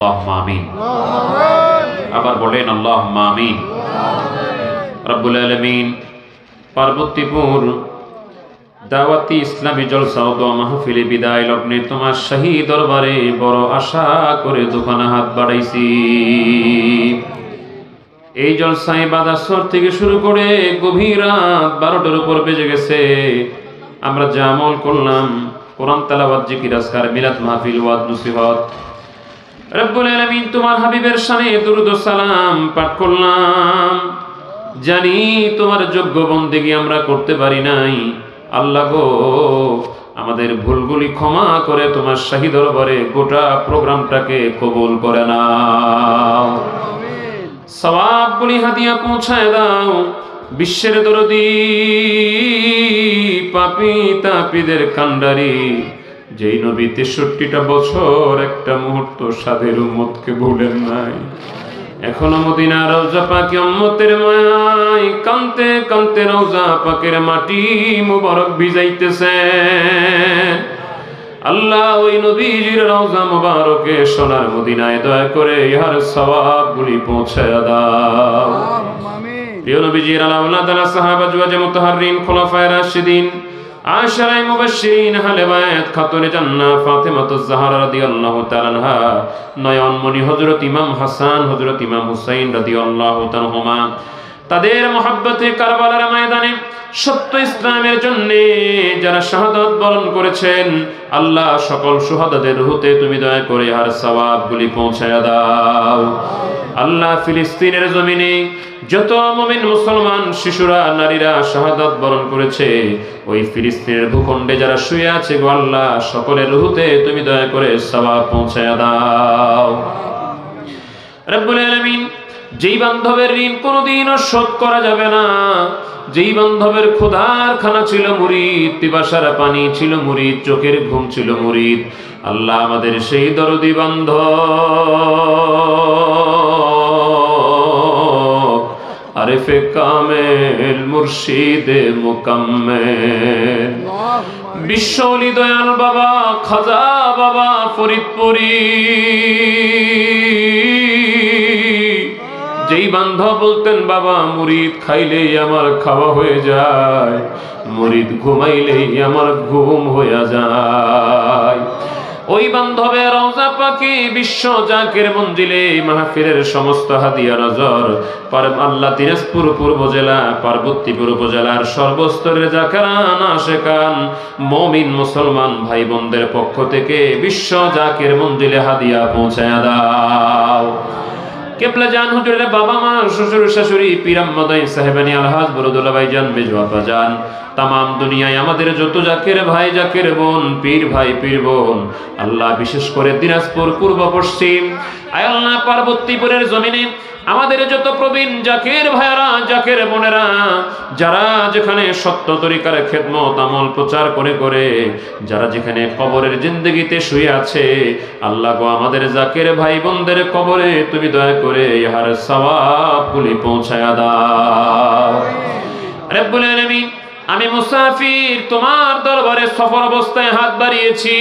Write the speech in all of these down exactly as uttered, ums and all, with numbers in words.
আল্লাহুম্মা আমিন। আবার বলেন আল্লাহুম্মা আমিন। রব্বুল আলামিন পার্বতীপুর দাওয়াতি ইসলামী জলসা ও দোয়া মাহফিলে বিদায় লগ্নে তোমার শাহী দরবারে বড় আশা করে দোকানে হাত বাড়াইছি। এই জলসায় বাদাসর থেকে শুরু করে গভীর রাত বারোটার উপর বেজে গেছে। আমরা যে আমল করলাম, কোরআন তেলাওয়াত, জিকির, আজকার, মিলাদ মাহফিল, ওয়াজ নসিহত, রব্বুল আলামিন তোমার হাবিবের শানে দুরূদ ও সালাম পাঠ করলাম। জানি তোমার যোগ্য বন্দেগী আমরা করতে পারি নাই। আল্লাহ গো, আমাদের ভুলগুলি ক্ষমা করে তোমার শাহী দরবারে গোটা প্রোগ্রামটাকে কবুল করে নাও। সওয়াবগুলি হাদিয়া পৌঁছায় দাও। বিশ্বের দরদি পাপী তাপীদের কান্ডারি যেই নবী তেষট্টিটা বছর একটা মুহূর্ত সাধের উম্মতকে ভুলেন নাই, এখনো মদিনা রওজা পাকে উম্মতের মায়ায় কানতে কানতে রওজা পাকের মাটি মুবারক ভিজাইতেছে। আল্লাহ ওই নবীজির রওজা মুবারকে সোনার মদিনায় দয়া করে ইহার সওয়াবগুলি পৌঁছায় দাও। প্রিয় নবীজির আলাউলাদ আলা সাহাবা জওয়াজে মুতাহাররিন খুলাফায়ে রাশিদিন আশরায়ে মুবাশশিরিন আহলে বায়াত খাতুনে জান্নাত ফাতেমাতুজ জাহরা রাদিয়াল্লাহু তাআলা আনহা, নয়নমণি হযরত ইমাম হাসান, হযরত ইমাম হুসাইন রাদিয়াল্লাহু তাআলা আনহুমা, তাদের মহব্বতে কারবালার ময়দানে সত্য ইসলামের জন্য যারা শাহাদাত বরণ করেছেন, আল্লাহ সকল শুহাদাদের রূহতে তুমি দয়া করে আর সওয়াবগুলি পৌঁছায়া দাও। আল্লাহ ফিলিস্তিনের জমিনে যত মুমিন মুসলমান শিশুরা নারীরা শাহাদাত বরণ করেছে, ওই ফিলিস্তিনের ভূখণ্ডে যারা শুয়ে আছে গো আল্লাহ, সকলের রূহতে তুমি দয়া করে সওয়াব পৌঁছায়া দাও। রব্বুল আলামিন যেই বান্ধবের ঋণ কোনোদিনও শোধ করা যাবে না, যেই বান্ধবের ক্ষুধার খানা ছিল মুরিদ, পিপাসার পানি ছিল মুরিদ, চোখের ঘুম ছিল মুরিদ, আল্লাহ আমাদের সেই দরদি বান্ধব আরেফে কামেল মুর্শিদে মুকাম্মেল বিশ্ব ওলি দয়াল বাবা খাজা বাবা ফরিদপুরি, যেই বান্ধব বলতেন বাবা মুরিদ খাইলেই আমার খাওয়া হয়ে যায়, মুরিদ ঘুমাইলেই আমার ঘুম হয়ে যায়, ওই বান্ধবের রওজা পাকে বিশ্ব জাকের মঞ্জিলে মাহফিলের সমস্ত হাদিয়া নজর পার আল্লাহ দিনাজপুর পূর্ব জেলা, পার্বতীপুর উপজেলার সর্বস্তরের জাকেরান আশেকান মুমিন মুসলমান ভাই বোনদের পক্ষ থেকে বিশ্ব জাকের মঞ্জিলে হাদিয়া পৌঁছায়া দাও। কেবলা জান হুজুরের বাবা মা শ্বশুর শাশুড়ি পীরাম্মাদাই সাহেবানি আলহাজ বরদুল্লাহ ভাইজান মেজো আপা জান, তামাম দুনিয়ায় আমাদের যত জাকের ভাই জাকের বোন পীর ভাই পীর বোন, আল্লাহ বিশেষ করে দিনাজপুর পূর্ব পশ্চিম আয় আল্লাহ পার্বতীপুরের জমিনে আমাদের যত প্রবীণ জাকের ভাইরা জাকের বোনেরা যারা যেখানে সত্য তরিকার খেদমত আমল প্রচার করে করে যারা যেখানে কবরের জিন্দেগিতে শুয়ে আছে, আল্লাহ গো আমাদের জাকের ভাই বোনদের কবরে তুমি দয়া করে ইহার সওয়াবগুলি পৌঁছায়া দাও। রব্বুল আলামিন আমি মুসাফির তোমার দরবারে সফর অবস্থায় হাত বাড়িয়েছি,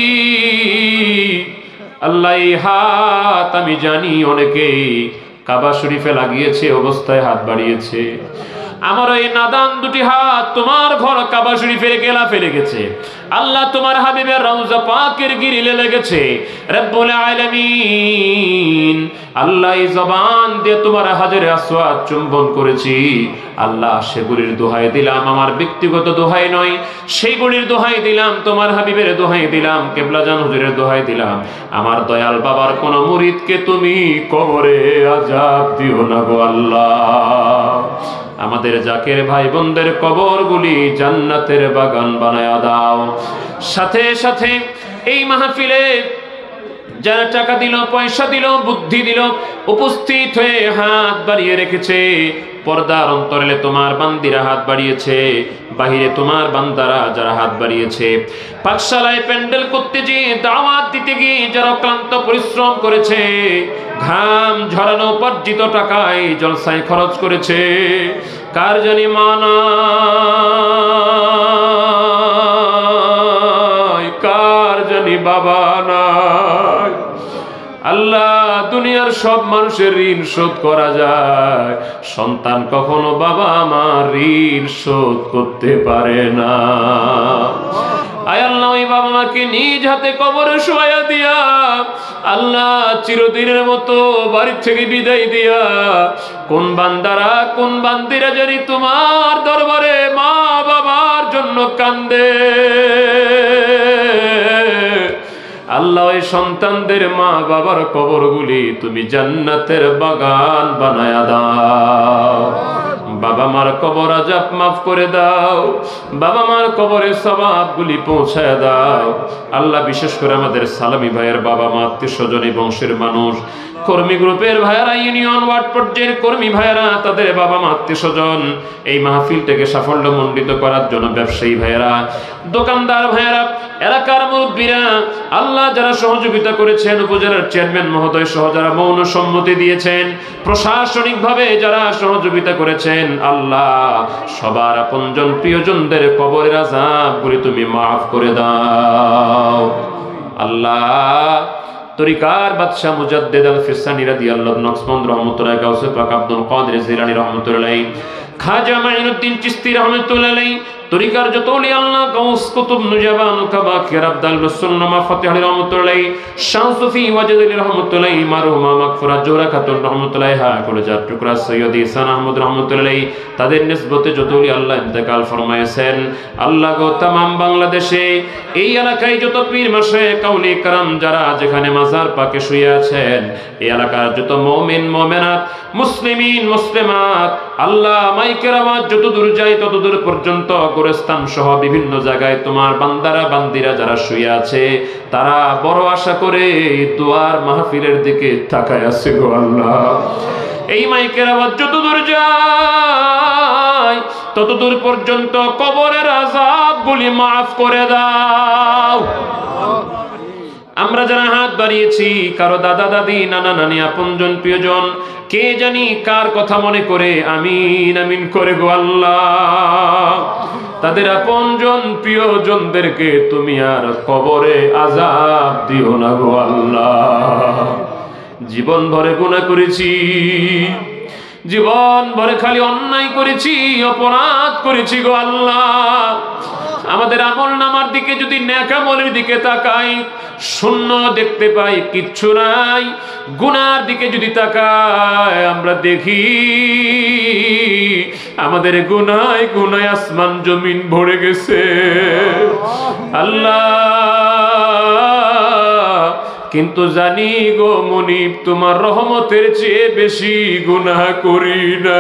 আল্লাহ এই হাত আমি জানি অনেকেই কাবা শরীফে লাগিয়েছে অবস্থায় হাত বাড়িয়েছে, আমার এই নাদান দুটি হাত তোমার ঘর কাবা শরীফের গেলা ফেলে গেছে, আল্লাহ তোমার হাবিবের রওজা পাকের গিরিলে লেগেছে। রব্বুল আলামিন আল্লাহ এই জবান দিয়ে তোমার হাজরে আসওয়াদ চুম্বন করেছি, আল্লাহ সেগুলির দোহাই দিলাম, আমার ব্যক্তিগত দোহাই নয়, সেইগুলির দোহাই দিলাম, তোমার হাবিবের দোহাই দিলাম, কেবলা জান হুজুরের দোহাই দিলাম, আমার দয়াল বাবার কোন মুরিদকে তুমি কবরে আযাব দিও না গো আল্লাহ, আমাদের জাকের ভাই বোনদের কবরগুলি জান্নাতের বাগান বানায়া দাও। সাথে সাথে এই মাহফিলে যারা টাকা দিল, পয়সা দিল, বুদ্ধি দিল, উপস্থিত হয়ে হাত বাড়িয়ে রেখেছে, পর্দার অন্তরালে তোমার বান্দিরা হাত বাড়িয়েছে, বাহিরে তোমার বান্দারা যারা হাত বাড়িয়েছে, পাকশালায় প্যান্ডেল করতে গিয়ে দাওয়াত দিতে গিয়ে যারা ক্লান্ত পরিশ্রম করেছে, ঘাম ঝরানো উপার্জিত টাকায় জলসায় খরচ করেছে, কার জানি মানা কার জানি বাবা নাই, আল্লাহ দুনিয়ার সব মানুষের ঋণ শোধ করা যায়, সন্তান কখনো বাবা মার ঋণ শোধ করতে পারে না। আয় আল্লাহ ওই বাবা মাকে নিজ হাতে কবরে শোয়া দিয়া আল্লাহ চিরদিনের মতো বাড়ি থেকে বিদায় দিয়া কোন বান্দারা কোন বান্দিরা জানি তোমার দরবারে মা বাবার জন্য কান্দে, আল্লাহ ওই সন্তানদের মা বাবার কবরগুলি তুমি জান্নাতের বাগান বানায়া দাও। বাবা মার কবর আযাব মাফ করে দাও, বাবা মার কবরে সওয়াবগুলি পৌঁছায় দাও। আল্লাহ বিশেষ করে আমাদের সালামি ভাইয়ের বাবা মা আত্মীয় স্বজন বংশের মানুষ কর্মী গ্রুপের ভাইয়েরা ইউনিয়ন ওয়ার্ড পর্যায়ের কর্মী ভাইয়েরা তাদের বাবা মা আত্মীয় স্বজন এই মাহফিলটাকে সাফল্যমণ্ডিত করার জন্য ব্যবসায়ী ভাইয়েরা দোকানদার ভাইয়েরা এলাকার মুরব্বীরা আল্লাহ যারা সহযোগিতা করেছেন উপজেলার চেয়ারম্যান মহোদয় সহ যারা মৌন সম্মতি দিয়েছেন প্রশাসনিকভাবে যারা সহযোগিতা করেছেন আল্লাহ সবার আপনজন প্রিয়জনদের কবরের আযাবগুলি তুমি মাফ করে দাও। আল্লাহ তরিকার বাদশা মুজাদ্দিদ আল ফিসানি রাদিয়াল্লাহু আনহু নকশবন্দ রহমাতুল্লাহ গাউসে পাক আব্দুল কাদের জিলানী রহমাতুল্লাহ খাজা মাইনুদ্দিন চিশতি রহমাতুল্লাহ তরিকার যত ওলি আল্লাহ গাউস কুতুব নুজাবান কাবা কির আব্দুল সুন্নাহ ফাতিহ রহমাতুল্লাহ শাহ সুফি ওয়াজিদ রহমাতুল্লাহ মারহুমা মাগফুরাত জোহরা খাতুন রহমাতুল্লাহ হা কলেজার টুকরা সৈয়দ ইহসান আহমদ রহমাতুল্লাহ তাদের নিসবতে যত ওলি আল্লাহ ইন্তেকাল ফরমায়েছেন আল্লাহ গো तमाम বাংলাদেশে এই এলাকায় যত পীর মাশায়েখ কাউলি کرام যারা যেখানে মাজার পাকে শুয়ে আছেন এই এলাকার যত মুমিন মুমিনাত মুসলিমিন মুসলিমাত আল্লাহ মাইকের আওয়াজ যত দূর যায় তত দূর পর্যন্ত গোরস্থান সহ বিভিন্ন জায়গায় তোমার বান্দারা বান্দিরা যারা শুয়ে আছে তারা বড় আশা করে দুয়ার মাহফিলের দিকে তাকায় আছে গো আল্লাহ। এই মাইকের আওয়াজ যত দূর যায় তত দূর পর্যন্ত কবরের আযাবগুলি মাফ করে দাও। আমরা যারা হাত বাড়িয়েছি কারো দাদা দাদি নানা নানি আপনজন প্রিয়জন কে জানি কার কথা মনে করে আমিন আমিন করে গো আল্লাহ তাদের আপনজন প্রিয়জনদেরকে তুমি আর কবরে আযাব দিও না গো আল্লাহ। জীবন ভরে গুনাহ করেছি, জীবন ভরে খালি অন্যায় করেছি অপরাধ করেছি গো আল্লাহ। আমাদের আমল নামার দিকে যদি নেক আমলের দিকে তাকাই শূন্য দেখতে পাই কিচ্ছু নাই, গুনার দিকে যদি তাকাই আমরা দেখি আমাদের গুনায় গুনায় আসমান জমিন ভরে গেছে আল্লাহ। কিন্তু জানি গো মনিব তোমার রহমতের চেয়ে বেশি গুনাহ করি না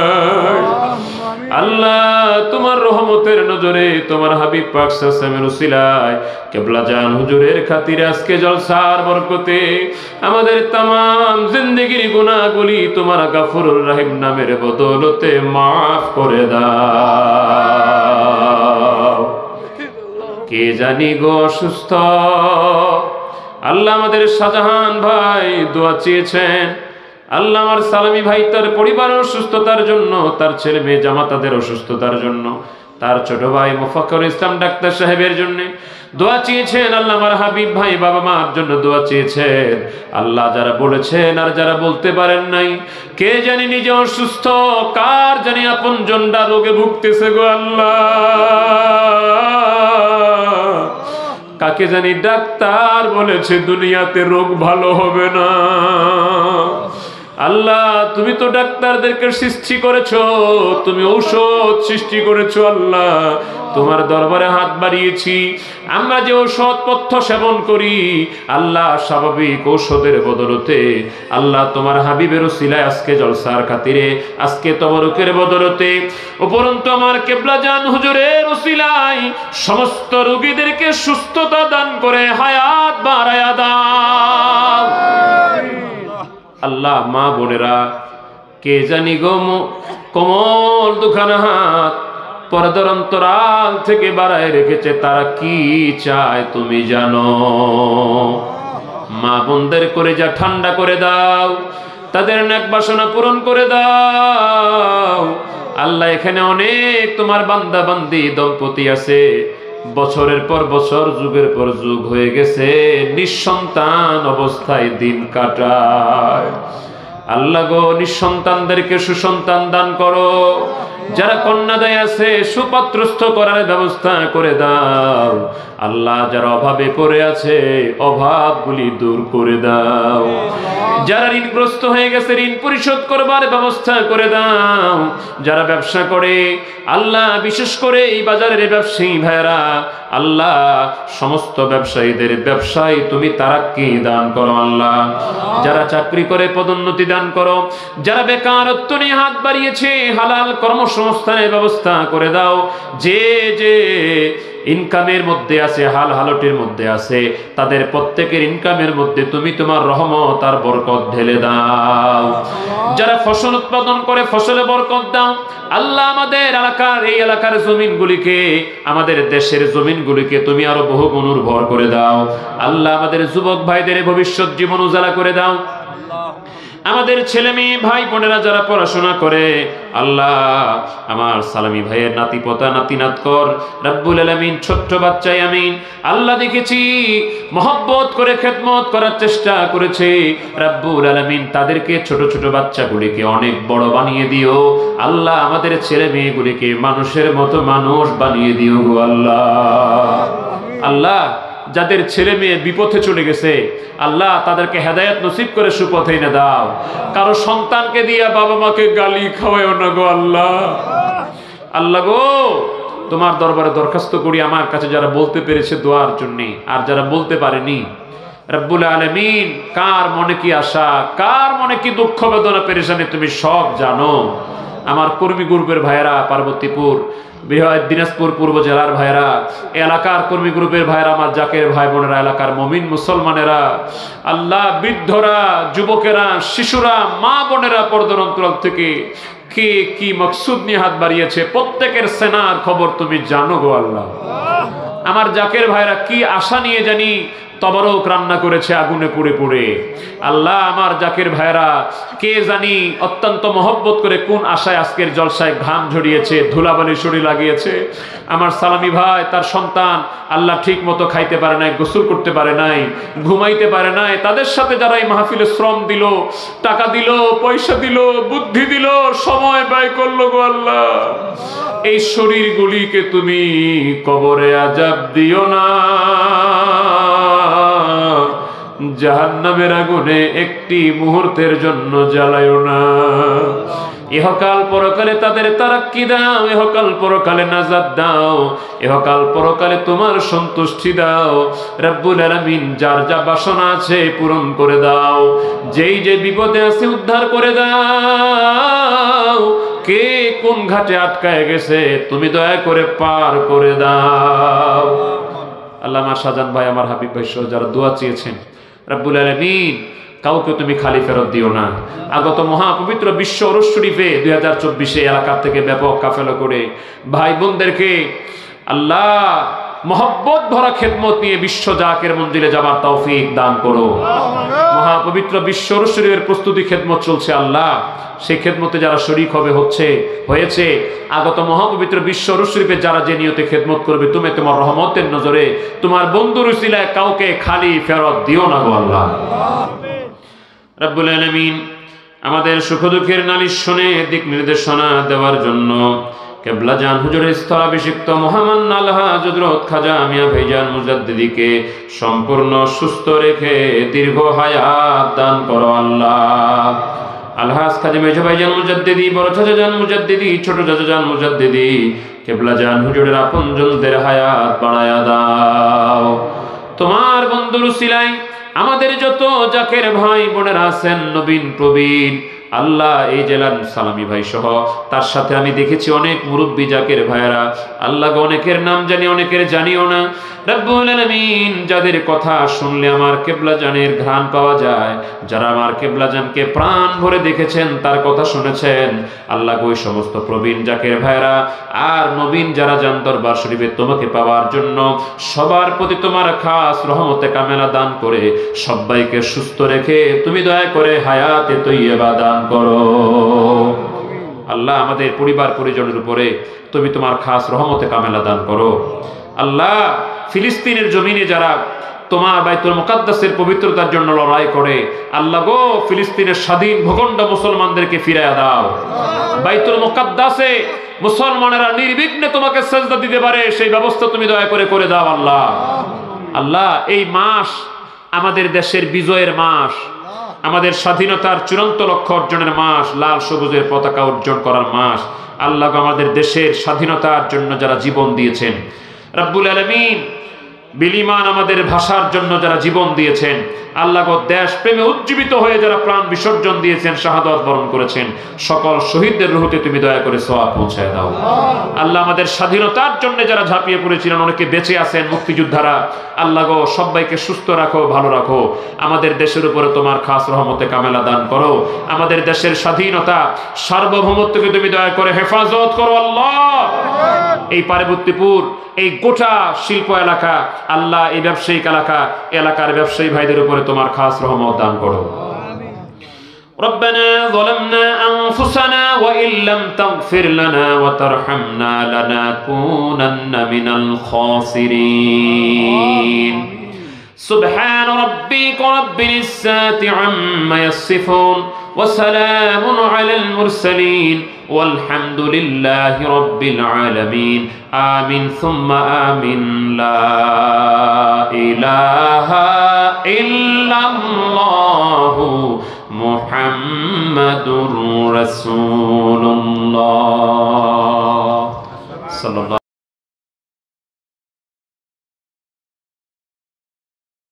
আল্লাহ। তোমার রহমতের নজরে তোমার হাবিব পাক সাল্লাল্লাহু আলাইহি ওয়াসাল্লামের উসিলায় কিবলা জান হুজুরের খাতিরে আজকে জলসার বরকতে আমাদের तमाम জিন্দেগির গুনাহগুলি তোমার গাফুরুর রহিম নামের বদৌলতে maaf করে দাও। কে জানি গো অসুস্থ আল্লাহ আমাদের শাহজাহান ভাই দোয়া চেয়েছেন আল্লাহ আমার সালামি ভাই তার পরিবারের অসুস্থতার জন্য তার ছেলে মেয়ে জামাতাদের অসুস্থতার জন্য তার ছোট ভাই মুফাক্কির ইসলাম ডাক্তার সাহেবের জন্য দোয়া চেয়েছেন আল্লাহ আমার হাবিব ভাই বাবা মার জন্য দোয়া চেয়েছেন আল্লাহ যারা বলেছেন আর যারা বলতে পারেন নাই কে জানি নিজে অসুস্থ কার জানি আপনজনরা রোগে ভুগতেছে গো আল্লাহ। কাকে জানি ডাক্তার বলেছে দুনিয়াতে রোগ ভালো হবে না আল্লাহ তুমি তো ডাক্তারদেরকে সৃষ্টি করেছো তুমি ঔষধ সৃষ্টি করেছো আল্লাহ তোমার দরবারে হাত বাড়িয়েছি আমরা যে ঔষধ পথ্য সেবন করি আল্লাহ স্বাভাবিক ঔষধের বদলতে আল্লাহ তোমার হাবিবের উসিলায় আজকে জলসার খাতিরে আজকে তবরুকের বদলতে উপরন্তু আমার কিবলা জান হুজুরের উসিলায় সমস্ত রোগীদেরকে সুস্থতা দান করে হায়াত বাড়ায়া দাও আল্লাহ। মা বোনেরা কে জানি গো কোমল দুখানা হাত পর্দার অন্তরাল থেকে বাড়ায় রেখেছে তারা কি চায় তুমি জানো। মা বোনদের করে যা ঠান্ডা করে দাও তাদের নেক বাসনা পূরণ করে দাও আল্লাহ। এখানে অনেক তোমার বান্দা বান্দি দম্পতি আছে বছরের পর বছর যুগের পর যুগ হয়ে গেছে, নিঃসন্তান অবস্থায় দিন কাটায়। আল্লাহ গো, নিঃসন্তানদেরকে সুসন্তান দান করো। যারা কন্যাদায় আছে সুপাত্রস্থ করার ব্যবস্থা করে দাও। আল্লাহ, যারা অভাবে পড়ে আছে অভাবগুলি দূর করে দাও। যারা ঋণগ্রস্ত হয়ে গেছে ঋণ পরিশোধ করবার ব্যবস্থা করে দাও। যারা ব্যবসা করে আল্লাহ, বিশেষ করে এই বাজারের ব্যবসায়ী ভাইরা, আল্লাহ সমস্ত ব্যবসায়ীদের ব্যবসায় তুমি তারাক্কি দান করো আল্লাহ। যারা চাকরি করে পদোন্নতি দান করো। যারা বেকারত্ব নিয়ে হাত বাড়িয়েছে হালাল কর্মসংস্থানের ব্যবস্থা করে দাও। যে যে ইনকামের মধ্যে আছে, হাল হালটের মধ্যে আছে, তাদের প্রত্যেকের ইনকামের মধ্যে তুমি তোমার রহমত আর বরকত ঢেলে দাও। যারা ফসল উৎপাদন করে ফসলে বরকত দাও আল্লাহ। আমাদের এলাকার এই এলাকার জমিনগুলিকে, আমাদের দেশের জমিনগুলিকে তুমি আরো বহু গুণ উর্বর করে দাও আল্লাহ। আমাদের যুবক ভাইদের ভবিষ্যৎ জীবন উজালা করে দাও। আমাদের ছেলে মেয়ে ভাই বোনেরা যারা পড়াশোনা করে আল্লাহ, আমার সালামি ভাইয়ের নাতি পোতা নাতি নাত কর রব্বুল আলামিন। ছোট্ট বাচ্চাই আমিন আল্লাহ, দেখেছি মহব্বত করে খেদমত করার চেষ্টা করেছে রব্বুল আলামিন। তাদেরকে ছোট ছোট বাচ্চাগুলিকে অনেক বড় বানিয়ে দিও আল্লাহ। আমাদের ছেলে মেয়েগুলিকে মানুষের মতো মানুষ বানিয়ে দিও গো আল্লাহ। আল্লাহ, যাদের ছেলে মেয়ে বিপথে চলে গেছে আল্লাহ, তাদেরকে হেদায়েত নসিব করে সুপথে এনে দাও। কারো সন্তানকে দিয়া বাবা মাকে গালি খাওয়াও না গো আল্লাহ। আল্লাহ গো, তোমার দরবারে দরখাস্ত করি আমার কাছে যারা বলতে পেরেছে দোয়ার জন্য, আর যারা বলতে পারেনি রব্বুল আলামিন, কার মনে কি আশা, কার মনে কি দুঃখ বেদনা পেরেশানি তুমি সব জানো। আমার কর্মী গ্রুপের ভাইয়েরা, পার্বতীপুর বৃহৎ দিনাজপুর পূর্ব জেলার ভাইরা, এলাকার কর্মী গ্রুপের ভাইরা, আমার জাকের ভাই বোনেরা, এলাকার মুমিন মুসলমানেরা আল্লাহ, বৃদ্ধরা, যুবকেরা, শিশুরা, মা বোনেরা পর্দার অন্তরাল থেকে কে কি মকসুদ নিয়ে হাত বাড়িয়েছে প্রত্যেকের সেনার খবর তুমি জানো গো আল্লাহ। আমার জাকের ভাইরা কি আশা নিয়ে জানি তবরক রান্না করেছে আগুনে পুড়ে পুড়ে আল্লাহ। আমার জাকের ভাইরা কে জানি অত্যন্ত মহব্বত করে কোন আশায় আজকের জলসায় ঘাম ঝরিয়েছে, ধুলাবালি শরীর লাগিয়েছে। আমার সালামি ভাই, তার সন্তান আল্লাহ ঠিক মতো খাইতে পারে নাই, গোসল করতে পারে নাই, ঘুমাইতে পারে নাই। তাদের সাথে যারা এই মাহফিলে শ্রম দিল, টাকা দিল, পয়সা দিল, বুদ্ধি দিল, সময় ব্যয় করলো গো আল্লাহ, এই শরীরগুলিকে তুমি কবরে আযাব দিও না, জাহান্নামের আগুনে একটি মুহূর্তের জন্য জ্বালায়ও না। ইহকাল পরকালে তাদের তারাক্কি দাও, ইহকাল পরকালে নাজাত দাও, ইহকাল পরকালে তোমার সন্তুষ্টি দাও রব্বুল আলামিন। যার যা বাসনা আছে পূরণ করে দাও, যেই যে বিপদে আছে উদ্ধার করে দাও। কে কোন ঘাটে আটকায় গেছে তুমি দয়া করে পার করে দাও আল্লাহ। আমার শাহজাহান ভাই, আমার হাবিব ভাই সহ যারা দোয়া চেয়েছেন রব্বুল আলামিন, কাউকে তুমি খালি ফেরত দিও না। আগত মহাপবিত্র বিশ্ব ওরস শরীফে দুই হাজার চব্বিশে এলাকা থেকে ব্যাপক কাফেলা করে ভাই বোনদেরকে আল্লাহ মহব্বত ভরা খেদমত নিয়ে বিশ্ব জাকের মঞ্জিলে যাবার তৌফিক দান করো। মহাপবিত্র বিশ্ব ওরস শরীফের প্রস্তুতি খেদমত চলছে আল্লাহ, সেই খেদমতে যারা শরীক হবে হচ্ছে হয়েছে আগত মহাপবিত্র বিশ্ব ওরস শরীফে যারা যে নিয়তে খেদমত করবে, তুমি তোমার রহমতের নজরে তোমার বন্ধুর উসিলায় কাউকে খালি ফেরত দিও না গো আল্লাহ। রব্বুল আলামিন, আমাদের সুখ দুঃখের নালিশ শুনে দিক নির্দেশনা দেওয়ার জন্য কেবলা জান হুজুরের স্থলাভিষিক্ত মহামান্য আলহা হযরত খাজা মিয়া ভাইজান মুজাদ্দিদীকে সম্পূর্ণ সুস্থ রেখে দীর্ঘ হায়াত দান করো আল্লাহ। আলহাজ খাজা মেজো ভাইজান মুজাদ্দিদী, বড় চাচা জান মুজাদ্দিদী, ছোট চাচা জান মুজাদ্দিদী, কেবলা জান হুজুরের আপনজনদের হায়াত বাড়ায়া দাও। তোমার বন্ধুর উসিলায় আমাদের যত জাকের ভাই বোনেরা আছেন, নবীন প্রবীণ আল্লাহ, এই জেলার সালামি ভাই সহ তার সাথে আমি দেখেছি অনেক মুরব্বী জাকের ভাইয়েরা আল্লাহ, অনেকের নাম জানি অনেকের জানিও না রব্বুল আলামিন। যাদের কথা শুনলে আমার কেবলা জানের ঘ্রাণ পাওয়া যায়, যারা আমার কেবলা জানকে প্রাণ ভরে দেখেছেন, তার কথা শুনেছেন আল্লাহ, ওই সমস্ত প্রবীণ জাকের ভাইয়েরা আর নবীন যারা জান দরবার শরীফে তোমাকে পাওয়ার জন্য সবার প্রতি তোমার খাস রহমতে কামেলা দান করে সবাইকে সুস্থ রেখে তুমি দয়া করে হায়াতে তৈয়বা দান করো আল্লাহ। আমাদের পরিবার পরিজনের উপরে তুমি তোমার খাস রহমতে কামেলা দান করো আল্লাহ ফিলিস্তিনের জমিনে যারা তোমার বাইতুল মুকাদ্দাসের পবিত্রতার জন্য লড়াই করে, আল্লাহ গো ফিলিস্তিনের স্বাধীন ভূখণ্ড মুসলমানদেরকে ফিরাইয়া দাও। বাইতুল মুকাদ্দাসে মুসলমানেরা নির্বিঘ্নে তোমাকে সেজদা দিতে পারে সেই ব্যবস্থা তুমি দয়া করে করে দাও আল্লাহ। আল্লাহ এই মাস আমাদের দেশের বিজয়ের মাস, আমাদের স্বাধীনতার চূড়ান্ত লক্ষ্য অর্জনের মাস, লাল সবুজের পতাকা অর্জন করার মাস। আল্লাহ আমাদের দেশের স্বাধীনতার জন্য যারা জীবন দিয়েছেন, রব্বুল আলামিন বিলিমান আমাদের ভাষার জন্য যারা জীবন দিয়েছেন, আল্লাহ গো দেশ প্রেমে উজ্জীবিত হয়ে যারা প্রাণ বিসর্জন দিয়েছেন, শাহাদাত বরণ করেছেন, সকল শহীদদের রুহতে তুমি দয়া করে সওয়াব পৌঁছায় দাও। আল্লাহ আমাদের স্বাধীনতার জন্য যারা ঝাঁপিয়ে পড়েছিলেন, অনেকে বেঁচে আছেন মুক্তিযোদ্ধারা, আল্লাহ গো সবাইকে সুস্থ রাখো, ভালো রাখো। আমাদের দেশের উপরে তোমার খাস রহমতে কামেলা দান করো। আমাদের দেশের স্বাধীনতা সার্বভৌমত্বকে তুমি দয়া করে হেফাজত করো আল্লাহ। এই পার্বতীপুর, এই গোটা শিল্প এলাকা, আল্লাহ এই ব্যবসায়িক এলাকা, এলাকার ব্যবসায়ী ভাইদের উপরে তোমার খাস রহমত দান করো। ربنا ظلمنا أنفسنا وإن لم تغفر لنا وترحمنا لنكونن من الخاسرين سبحان ربك رب العزة عما يصفون وسلام على المرسلين والحمد لله رب العالمين آمين ثم آمين لا إله إلا الله محمد رسول الله صلى الله